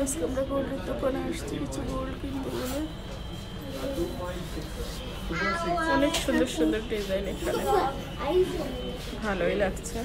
আজকে আমরা গোল্ডের দোকানে আসছি কিছু গোল্ড কিনবো বলে। অনেক সুন্দর সুন্দর ডিজাইন এখানে, ভালোই লাগছে।